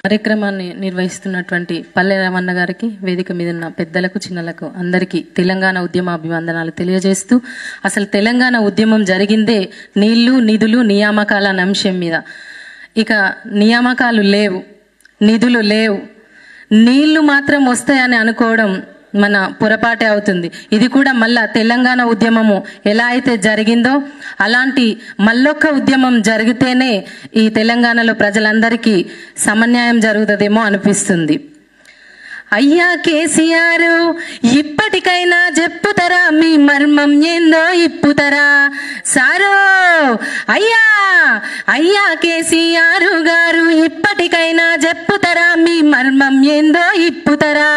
కార్యక్రమాన్ని నిర్వహిస్తున్నటువంటి పల్లె రమణ గారికి, వేదిక మీద ఉన్న పెద్దలకు చిన్నలకు అందరికీ తెలంగాణ ఉద్యమ అభివందనాలు తెలియజేస్తూ, అసలు తెలంగాణ ఉద్యమం జరిగిందే నీళ్లు, నిధులు, నియామకాల అనే అంశం మీద. ఇక నియామకాలు లేవు, నిధులు లేవు, నీళ్లు మాత్రం వస్తాయని అనుకోవడం మన పొరపాటే అవుతుంది. ఇది కూడా మళ్ళా తెలంగాణ ఉద్యమము ఎలా అయితే జరిగిందో అలాంటి మళ్ళొక్క ఉద్యమం జరిగితేనే ఈ తెలంగాణలో ప్రజలందరికీ సమన్యాయం జరుగుతుందేమో అనిపిస్తుంది. అయ్యా కేసీఆర్, ఇప్పటికైనా చెప్పుతారా మీ మర్మం ఏందో ఇప్పుతారా సారో. అయ్యా కేసీఆర్ గారు, ఇప్పటికైనా చెప్పుతారా మీ మర్మం ఏందో ఇప్పుతారా.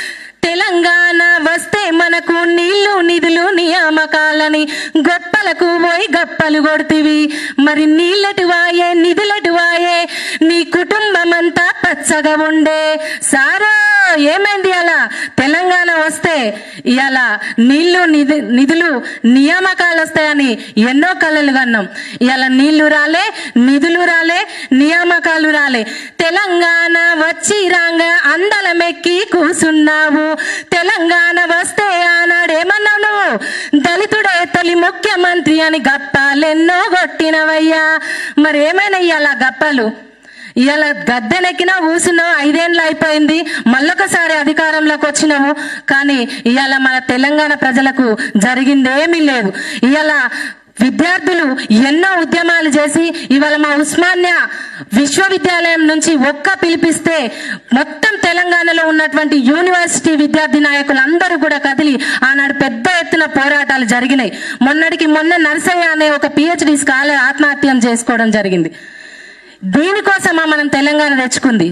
తెలంగాణ వస్తే మనకు నీళ్లు, నిధులు, నియామకాలని గొప్పలకు పోయి గప్పలు కొడుతీవి. మరి నీళ్ళెటువాయే, నిధులెటువాయే, నీ కుటుంబం అంతా పచ్చగా ఉండే సారో. ఏమైంది అలా? తెలంగాణ వస్తే ఇవాళ నీళ్లు, నిధులు, నియామకాలు వస్తాయని ఎన్నో కళలు కన్నాం. ఇవాళ నీళ్లు రాలే, నిధులు రాలే, నియామకాలు రాలే. తెలంగాణ వచ్చి రాంగా అందలమెక్కి కూసున్నావు. తెలంగాణ వస్తే ఆనాడేమన్నావు నువ్వు? దళితుడే తొలి ముఖ్యమంత్రి అని గప్పాలెన్నో కొట్టినవయ్యా. మరి ఏమైనా ఇవాళ గప్పాలు? ఇవాళ గద్దెనెక్కినా కూసున్నావు, 5 ఏళ్ళు అయిపోయింది, మళ్ళొకసారి అధికారంలోకి వచ్చినావు. కానీ ఇవాళ మన తెలంగాణ ప్రజలకు జరిగిందేమీ లేదు. ఇవాళ విద్యార్థులు ఎన్నో ఉద్యమాలు చేసి ఇవాళ మా ఉస్మానియా విశ్వవిద్యాలయం నుంచి పిలిపిస్తే మొత్తం తెలంగాణలో ఉన్నటువంటి యూనివర్సిటీ విద్యార్థి నాయకులు అందరూ కూడా కదిలి ఆనాడు పెద్ద ఎత్తున పోరాటాలు జరిగినాయి. మొన్నటికి మొన్న నర్సయ్య అనే ఒక PhD స్కాలర్ ఆత్మహత్యం చేసుకోవడం జరిగింది. దీనికోసమా మనం తెలంగాణ తెచ్చుకుంది?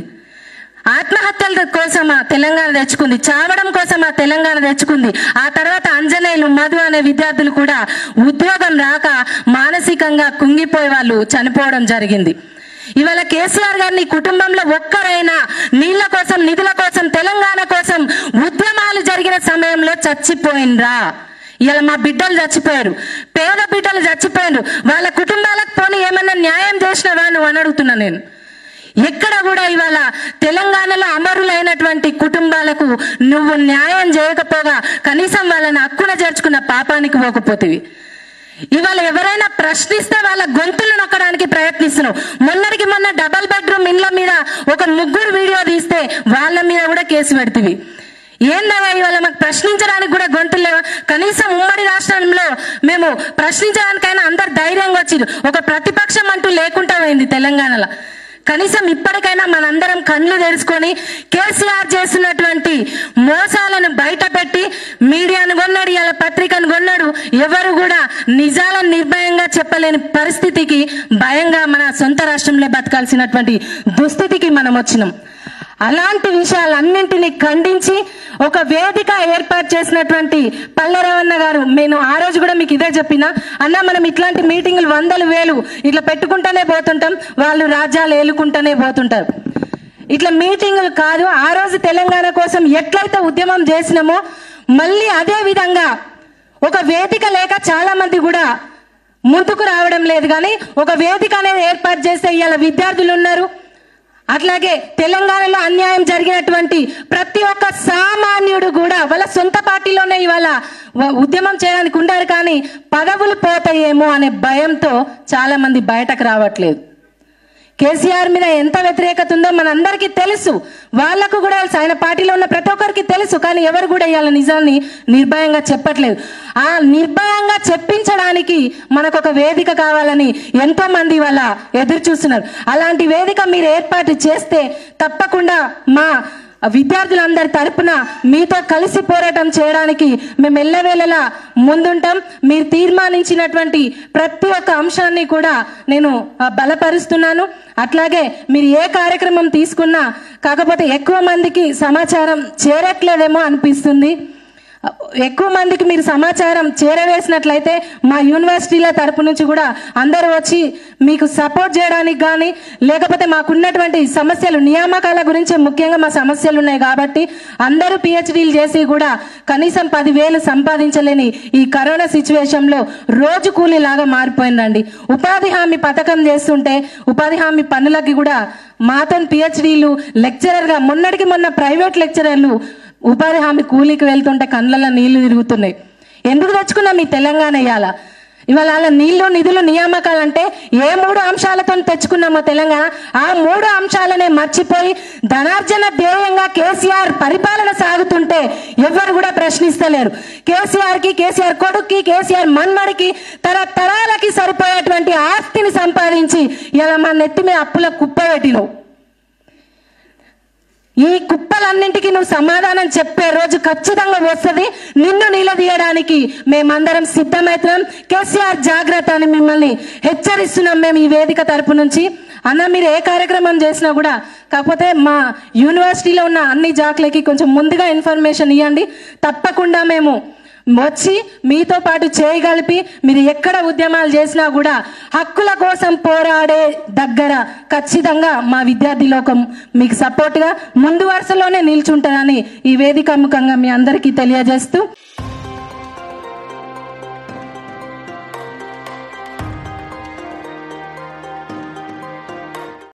ఆత్మహత్యల కోసమా తెలంగాణ తెచ్చుకుంది? చావడం కోసమా తెలంగాణ తెచ్చుకుంది? ఆ తర్వాత అంజనేయులు, మధు అనే విద్యార్థులు కూడా ఉద్యోగం రాక మానసికంగా కుంగిపోయి వాళ్ళు చనిపోవడం జరిగింది. ఇవాళ కేసీఆర్ గారిని కుటుంబంలో ఒక్కరైనా నీళ్ల కోసం, నిధుల కోసం, తెలంగాణ కోసం ఉద్యమాలు జరిగిన సమయంలో చచ్చిపోయినరా? ఇవాళ మా బిడ్డలు చచ్చిపోయారు, పేద బిడ్డలు చచ్చిపోయారు. వాళ్ళ కుటుంబాలకు పోనీ ఏమన్నా న్యాయం చేసినవా నువ్వు అని అడుగుతున్నా నేను. ఎక్కడ కూడా ఇవాళ తెలంగాణలో అమరులైనటువంటి కుటుంబాలకు నువ్వు న్యాయం చేయకపోగా కనీసం వాళ్ళని హక్కున చేర్చుకున్న పాపానికి పోకపోతేవి. ఇవాళ ఎవరైనా ప్రశ్నిస్తే వాళ్ళ గొంతులు నొక్కడానికి ప్రయత్నిస్తున్నావు. మొన్నటికి మొన్న డబల్ బెడ్రూమ్ ఇండ్ల మీద ఒక 3 వీడియో తీస్తే వాళ్ళ మీద కూడా కేసు పెడతీవి. ఏందయ్యా ఇవాళ మాకు ప్రశ్నించడానికి కూడా గొంతులు లేవా? కనీసం ఉమ్మడి రాష్ట్రంలో మేము ప్రశ్నించడానికైనా అందరు ధైర్యంగా వచ్చింది. ఒక ప్రతిపక్షం అంటూ లేకుండా పోయింది తెలంగాణలో. కనీసం ఇప్పటికైనా మనందరం కళ్ళు తెరుచుకొని కేసీఆర్ చేస్తున్నటువంటి మోసాలను బయట పెట్టి మీడియాను కొన్నాడు, ఇలా పత్రికను కొన్నాడు. ఎవరు కూడా నిజాలను నిర్భయంగా చెప్పలేని పరిస్థితికి భయంగా మన సొంత రాష్ట్రంలో బతకాల్సినటువంటి దుస్థితికి మనం వచ్చినాం. అలాంటి విషయాలన్నింటినీ ఖండించి ఒక వేదిక ఏర్పాటు చేసినటువంటి పల్లె రమణ గారు, నేను ఆ రోజు కూడా మీకు ఇదే చెప్పినా, అన్న మనం ఇట్లాంటి మీటింగులు 100,000 ఇట్లా పెట్టుకుంటూనే పోతుంటాం, వాళ్ళు రాజ్యాలు ఏలుకుంటూనే పోతుంటారు. ఇట్లా మీటింగులు కాదు. ఆ రోజు తెలంగాణ కోసం ఎట్లయితే ఉద్యమం చేసినామో మళ్ళీ అదే విధంగా ఒక వేదిక లేక చాలా మంది కూడా ముందుకు రావడం లేదు. కానీ ఒక వేదిక అనేది ఏర్పాటు చేస్తే ఇవాళ విద్యార్థులు ఉన్నారు. అట్లాగే తెలంగాణలో అన్యాయం జరిగినటువంటి ప్రతి ఒక్క సామాన్యుడు కూడా వాళ్ళ సొంత పార్టీలోనే ఇవాళ ఉద్యమం చేయడానికి ఉండారు. కానీ పదవులు పోతాయేమో అనే భయంతో చాలా మంది బయటకు రావట్లేదు. కేసీఆర్ మీద ఎంత వ్యతిరేకత ఉందో మనందరికీ తెలుసు, వాళ్లకు కూడా ఆయన పార్టీలో ఉన్న ప్రతి ఒక్కరికి తెలుసు. కానీ ఎవరు కూడా ఇవాళ నిజాన్ని నిర్భయంగా చెప్పట్లేదు. ఆ నిర్భయంగా చెప్పించడానికి మనకు ఒక వేదిక కావాలని ఎంతో మంది ఇవాళ ఎదురు చూస్తున్నారు. అలాంటి వేదిక మీరు ఏర్పాటు చేస్తే తప్పకుండా మా విద్యార్థులందరి తరపున మీతో కలిసి పోరాటం చేయడానికి మేము ఎల్లవేళలా ముందుంటాం. మీరు తీర్మానించినటువంటి ప్రతి ఒక్క అంశాన్ని కూడా నేను బలపరుస్తున్నాను. అట్లాగే మీరు ఏ కార్యక్రమం తీసుకున్నా కాకపోతే ఎక్కువ మందికి సమాచారం చేరట్లేదేమో అనిపిస్తుంది. ఎక్కువ మందికి మీరు సమాచారం చేరవేసినట్లయితే మా యూనివర్సిటీల తరపు నుంచి కూడా అందరూ వచ్చి మీకు సపోర్ట్ చేయడానికి కానీ, లేకపోతే మాకున్నటువంటి సమస్యలు నియామకాల గురించి ముఖ్యంగా మా సమస్యలు ఉన్నాయి కాబట్టి అందరూ పిహెచ్డీలు చేసి కూడా కనీసం 10,000 సంపాదించలేని ఈ కరోనా సిచ్యువేషన్లో రోజు కూలీలాగా మారిపోయిందండి. ఉపాధి హామీ పథకం చేస్తుంటే ఉపాధి హామీ పనులకి కూడా మాతో పిహెచ్డీలు లెక్చరర్గా మొన్నటికి మొన్న ప్రైవేట్ లెక్చరర్లు ఉపాధి హామీ కూలీకి వెళ్తుంటే కళ్ళల్లో నీళ్లు తిరుగుతున్నాయి. ఎందుకు తెచ్చుకున్నాం ఈ తెలంగాణ? ఇవాళ నీళ్లు నిధులు నియామకాలంటే ఏ 3 అంశాలతో తెచ్చుకున్నామో తెలంగాణ, ఆ 3 అంశాలనే మర్చిపోయి ధనార్జన ధ్యేయంగా కేసీఆర్ పరిపాలన సాగుతుంటే ఎవరు కూడా ప్రశ్నిస్తలేరు. కేసీఆర్ కొడుక్కి, కేసీఆర్ మన్మడికి తరతరాలకి సరిపోయేటువంటి ఆస్తిని సంపాదించి ఇలా మా నెత్తి మీద అప్పుల కుప్ప పెట్టినవు. ఈ కుప్పలన్నింటికి నువ్వు సమాధానం చెప్పే రోజు ఖచ్చితంగా వస్తుంది. నిన్ను నిలదీయడానికి మేమందరం సిద్ధమవుతున్నాం. కేసీఆర్ జాగ్రత్త అని మిమ్మల్ని హెచ్చరిస్తున్నాం మేము ఈ వేదిక తరపు నుంచి. అన్న, మీరు ఏ కార్యక్రమం చేసినా కూడా కాకపోతే మా యూనివర్సిటీలో ఉన్న అన్ని జాక్లకి కొంచెం ముందుగా ఇన్ఫర్మేషన్ ఇవ్వండి. తప్పకుండా మేము వచ్చి మీతో పాటు చేయగలిపి మీరు ఎక్కడ ఉద్యమాలు చేసినా కూడా హక్కుల కోసం పోరాడే దగ్గర ఖచ్చితంగా మా విద్యార్థి లోకం మీకు సపోర్ట్గా ముందు వరుసలోనే నిల్చుంటారని ఈ వేదిక ముఖంగా మీ అందరికీ తెలియజేస్తూ